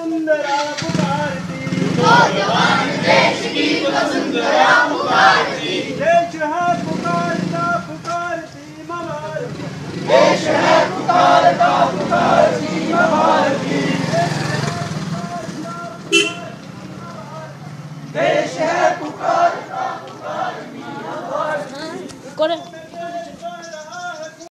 वसुंधरा पुकारती, नौजवान देश की वसुंधरा पुकारती, देश है पुकारता पुकारती मां भारती, देश है पुकारता पुकारती मां भारती, देश है पुकारता पुकारती मां भारती।